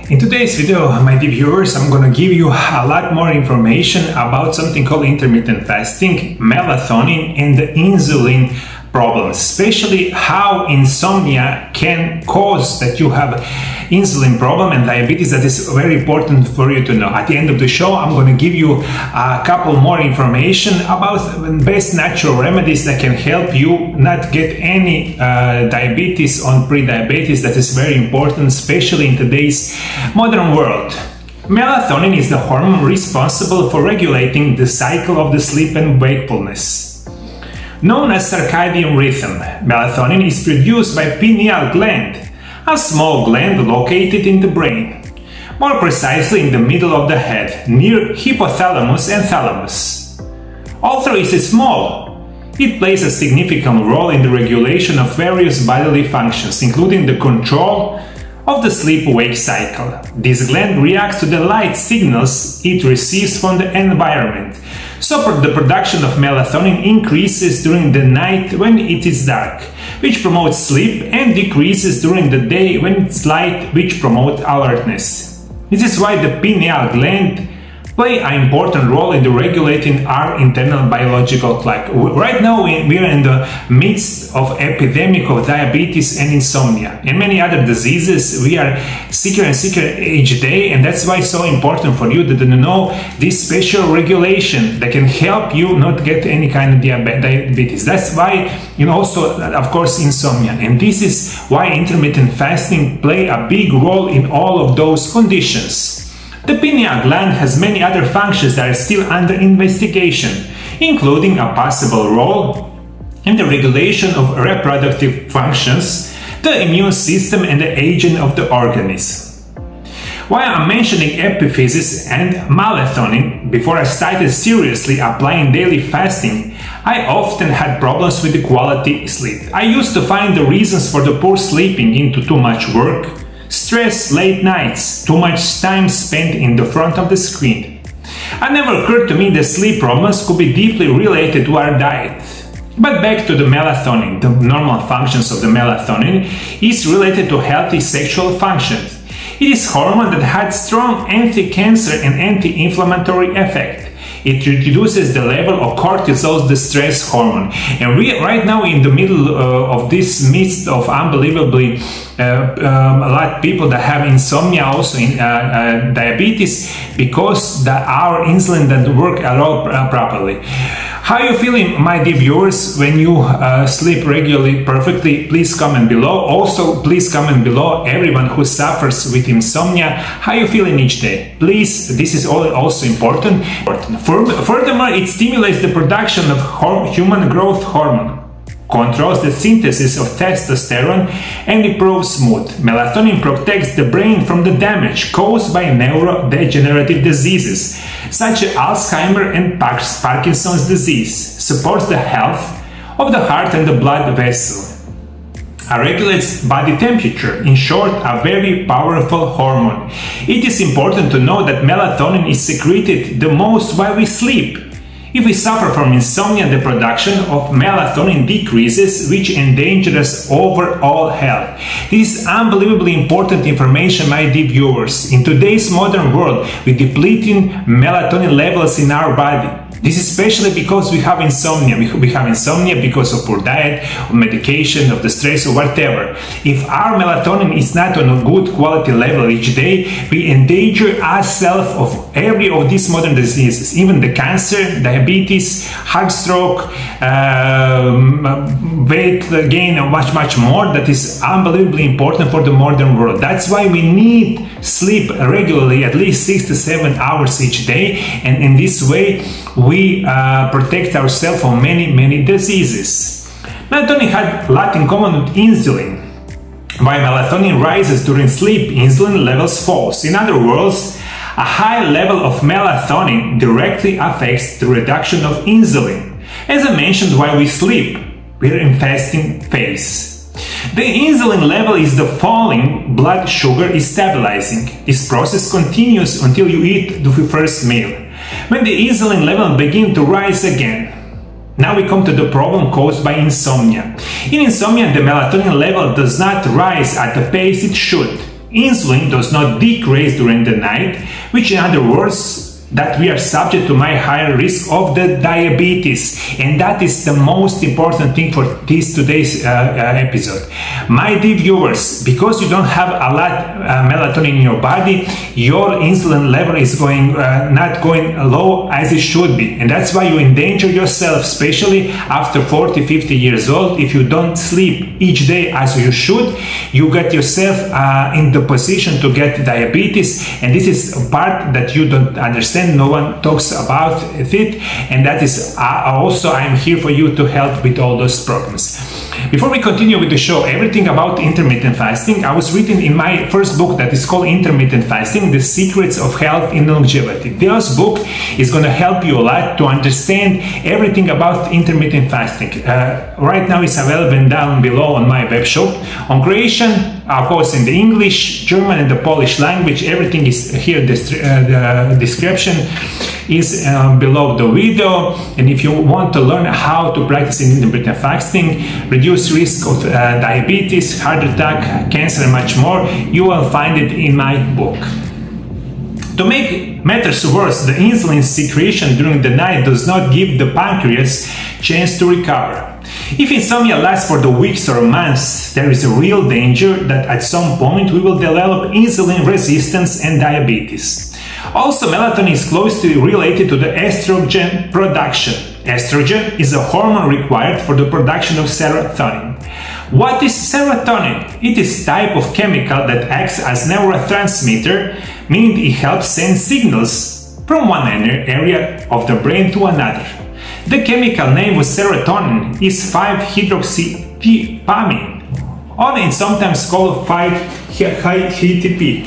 In today's video, my dear viewers, I'm gonna give you a lot more information about something called intermittent fasting, melatonin and the insulin problems, especially how insomnia can cause that you have insulin problem and diabetes. That is very important for you to know. At the end of the show, I'm going to give you a couple more information about best natural remedies that can help you not get any diabetes on pre-diabetes. That is very important, especially in today's modern world. Melatonin is the hormone responsible for regulating the cycle of the sleep and wakefulness. Known as circadian rhythm, melatonin is produced by pineal gland, a small gland located in the brain, more precisely in the middle of the head, near hypothalamus and thalamus. Although it is small, it plays a significant role in the regulation of various bodily functions, including the control of the sleep-wake cycle. This gland reacts to the light signals it receives from the environment, so the production of melatonin increases during the night when it is dark, which promotes sleep, and decreases during the day when it's light, which promotes alertness. This is why the pineal gland play an important role in the regulating our internal biological clock. Right now we are in the midst of epidemic of diabetes and insomnia and many other diseases. We are sicker and sicker each day, and that's why it's so important for you to know this special regulation that can help you not get any kind of diabetes. That's why, also of course insomnia, and this is why intermittent fasting play a big role in all of those conditions. The pineal gland has many other functions that are still under investigation, including a possible role in the regulation of reproductive functions, the immune system, and the aging of the organism. While I'm mentioning epiphysis and melatonin, before I started seriously applying daily fasting, I often had problems with the quality sleep. I used to find the reasons for the poor sleeping into too much work, stress, late nights, too much time spent in the front of the screen. It never occurred to me that sleep problems could be deeply related to our diet. But back to the melatonin. The normal functions of the melatonin is related to healthy sexual functions. It is a hormone that has strong anti-cancer and anti-inflammatory effect. It reduces the level of cortisol, the stress hormone. And we right now in the middle of this midst of unbelievably a lot of people that have insomnia, also in diabetes, because our insulin doesn't work at all properly. How are you feeling, my dear viewers, when you sleep regularly perfectly? Please comment below. Also, please comment below everyone who suffers with insomnia. How are you feeling each day? Please, this is also important. Furthermore, it stimulates the production of human growth hormone, controls the synthesis of testosterone, and improves mood. Melatonin protects the brain from the damage caused by neurodegenerative diseases such as Alzheimer's and Parkinson's disease, supports the health of the heart and the blood vessel, regulates body temperature. In short, a very powerful hormone. It is important to know that melatonin is secreted the most while we sleep. If we suffer from insomnia, the production of melatonin decreases, which endangers overall health. This is unbelievably important information, my dear viewers. In today's modern world, with depleting melatonin levels in our body, this is especially because we have insomnia. We have insomnia because of poor diet, or medication, of the stress, or whatever. If our melatonin is not on a good quality level each day, we endanger ourselves of every of these modern diseases, even the cancer, diabetes, heart stroke, weight gain, and much more. That is unbelievably important for the modern world. That's why we need sleep regularly, at least 6 to 7 hours each day, and in this way we protect ourselves from many diseases. Melatonin had a lot in common with insulin. While melatonin rises during sleep, insulin levels falls. In other words, a high level of melatonin directly affects the reduction of insulin. As I mentioned, while we sleep, we are in fasting phase. The insulin level is the falling, blood sugar is stabilizing. This process continues until you eat the first meal, when the insulin level begins to rise again. Now we come to the problem caused by insomnia. In insomnia, the melatonin level does not rise at the pace it should. insulin does not decrease during the night, which in other words that we are subject to my higher risk of the diabetes, and that is the most important thing for today's episode. My dear viewers, because you don't have a lot melatonin in your body, your insulin level is not going low as it should be, and that's why you endanger yourself, especially after 40-50 years old. If you don't sleep each day as you should, you get yourself in the position to get diabetes, and this is a part that you don't understand. No one talks about it, and that is also I'm here for you to help with all those problems. Before we continue with the show, everything about intermittent fasting, I was reading in my first book that is called Intermittent Fasting, The Secrets of Health and Longevity. This book is going to help you a lot to understand everything about intermittent fasting. Right now it's available down below on my web shop. On creation, of course, in the English, German and the Polish language, everything is here. The description is below the video, and if you want to learn how to practice intermittent fasting, reduce risk of diabetes, heart attack, cancer and much more, you will find it in my book. To make matters worse, the insulin secretion during the night does not give the pancreas chance to recover. If insomnia lasts for the weeks or months, there is a real danger that at some point we will develop insulin resistance and diabetes. Also, melatonin is closely related to the estrogen production. Estrogen is a hormone required for the production of serotonin. What is serotonin? It is a type of chemical that acts as neurotransmitter, meaning it helps send signals from one area of the brain to another. The chemical name of serotonin is 5-hydroxytryptamine, or sometimes called 5-HTP.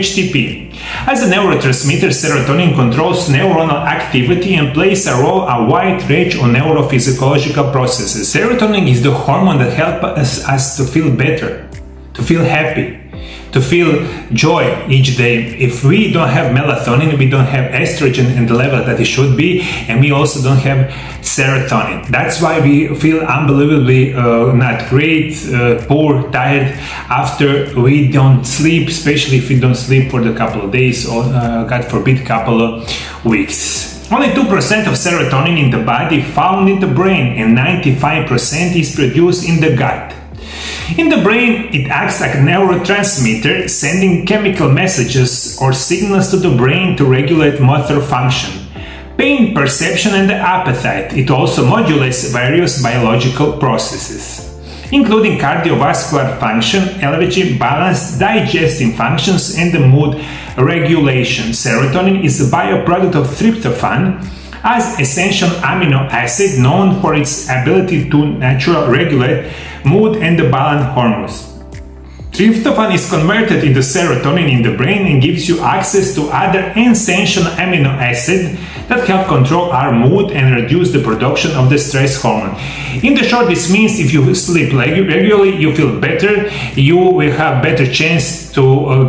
As a neurotransmitter, serotonin controls neuronal activity and plays a wide range of neurophysiological processes. Serotonin is the hormone that helps us to feel better, to feel happy, to feel joy each day. If we don't have melatonin, we don't have estrogen in the level that it should be, and we also don't have serotonin. That's why we feel unbelievably not great, poor, tired after we don't sleep, especially if we don't sleep for a couple of days or, God forbid, couple of weeks. Only 2% of serotonin in the body found in the brain, and 95% is produced in the gut. In the brain, it acts like a neurotransmitter, sending chemical messages or signals to the brain to regulate motor function, pain perception and appetite. It also modulates various biological processes, including cardiovascular function, elevated balance, digestive functions, and the mood regulation. Serotonin is a byproduct of tryptophan, as essential amino acid known for its ability to naturally regulate mood and the balance hormones. Tryptophan is converted into serotonin in the brain and gives you access to other essential amino acids that help control our mood and reduce the production of the stress hormone. In the short, this means if you sleep regularly, you feel better, you will have better chance to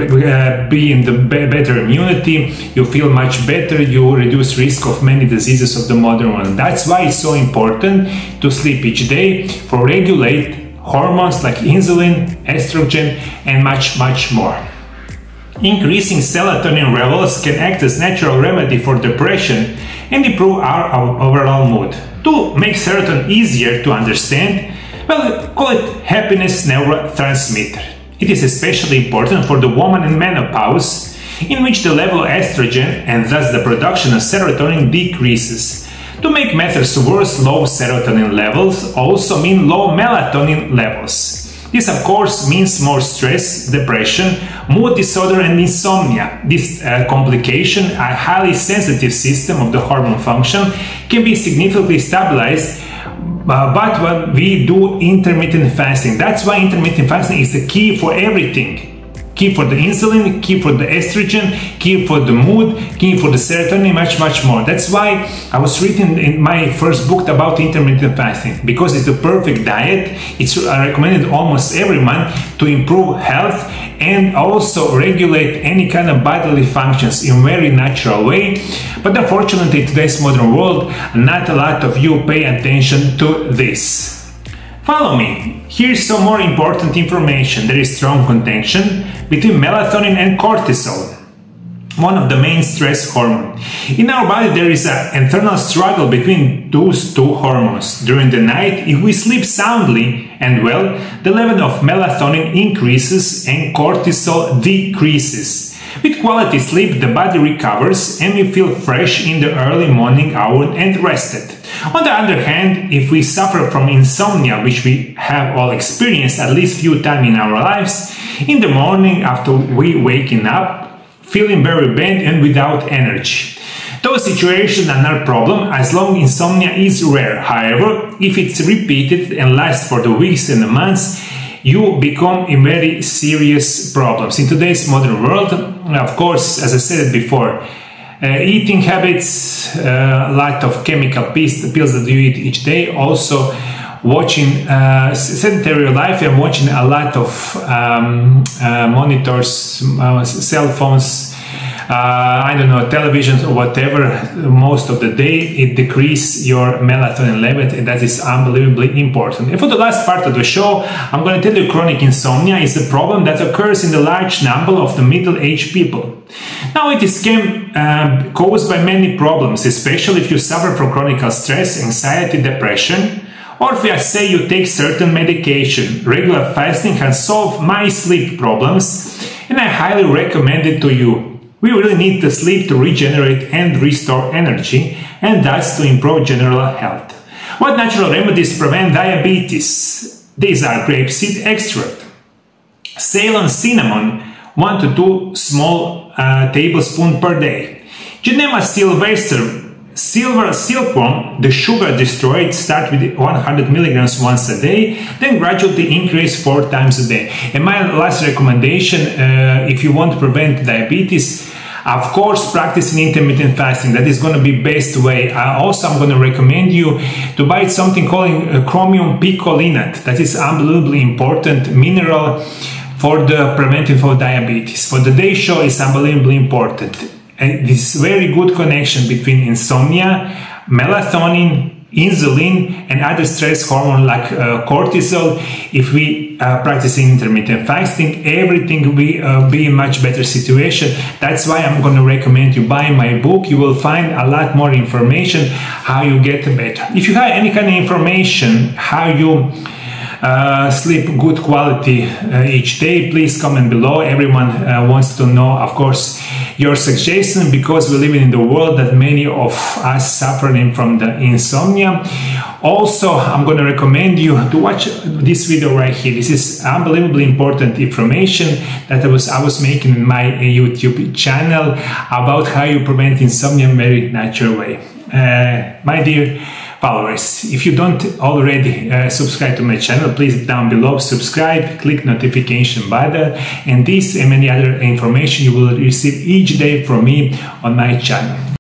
be in the better immunity, you feel much better, you reduce risk of many diseases of the modern world. That's why it's so important to sleep each day for regulate hormones like insulin, estrogen, and much more. Increasing serotonin levels can act as natural remedy for depression and improve our overall mood. To make serotonin easier to understand, well, call it happiness neurotransmitter. It is especially important for the woman in menopause, in which the level of estrogen and thus the production of serotonin decreases. To make matters worse, low serotonin levels also mean low melatonin levels. This of course means more stress, depression, mood disorder and insomnia. This complication, a highly sensitive system of the hormone function, can be significantly stabilized but when we do intermittent fasting. That's why intermittent fasting is the key for everything. Key for the insulin, key for the estrogen, key for the mood, key for the serotonin, much more. That's why I was reading in my first book about intermittent fasting, because it's the perfect diet. It's recommended almost every month to improve health and also regulate any kind of bodily functions in a very natural way. But unfortunately, in today's modern world, not a lot of you pay attention to this. Follow me. Here's some more important information. There is strong connection between melatonin and cortisol, one of the main stress hormones. In our body, there is an internal struggle between those two hormones. During the night, if we sleep soundly and well, the level of melatonin increases and cortisol decreases. With quality sleep, the body recovers and we feel fresh in the early morning hour and rested. On the other hand, if we suffer from insomnia, which we have all experienced at least few times in our lives, in the morning after we waking up, feeling very bad and without energy. Those situations are not a problem as long as insomnia is rare. However, if it's repeated and lasts for the weeks and the months, you become in very serious problems. In today's modern world, of course, as I said before, eating habits, a lot of chemical pills that you eat each day, also watching sedentary life and watching a lot of monitors, cell phones, I don't know, televisions or whatever, most of the day, it decreases your melatonin level, and that is unbelievably important. And for the last part of the show, I'm going to tell you chronic insomnia is a problem that occurs in the large number of the middle-aged people. Now, it is caused by many problems, especially if you suffer from chronic stress, anxiety, depression, or if I say you take certain medication. Regular fasting has solved my sleep problems, and I highly recommend it to you. We really need the sleep to regenerate and restore energy, and thus to improve general health. What natural remedies prevent diabetes? These are grapeseed extract, Ceylon cinnamon, 1 to 2 small tablespoons per day, Genema sylvester, silver silkworm, the sugar destroyed, start with 100 milligrams once a day, then gradually increase 4 times a day. And my last recommendation, if you want to prevent diabetes, of course, practicing intermittent fasting. That is going to be best way. Also, I'm going to recommend you to buy something called chromium picolinate. That is unbelievably important mineral for the preventing for diabetes. For the day show, is unbelievably important. And this very good connection between insomnia, melatonin, insulin, and other stress hormone like cortisol. If we practice intermittent fasting, everything will be in much better situation. That's why I'm going to recommend you buy my book. You will find a lot more information how you get better. If you have any kind of information how you sleep good quality each day, please comment below. Everyone wants to know, of course, your suggestion, because we live in the world that many of us suffering from the insomnia. Also, I'm going to recommend you to watch this video right here. This is unbelievably important information that I was making in my YouTube channel about how you prevent insomnia in a very natural way. My dear followers, if you don't already subscribe to my channel, please down below subscribe, click notification button, and this and many other information you will receive each day from me on my channel.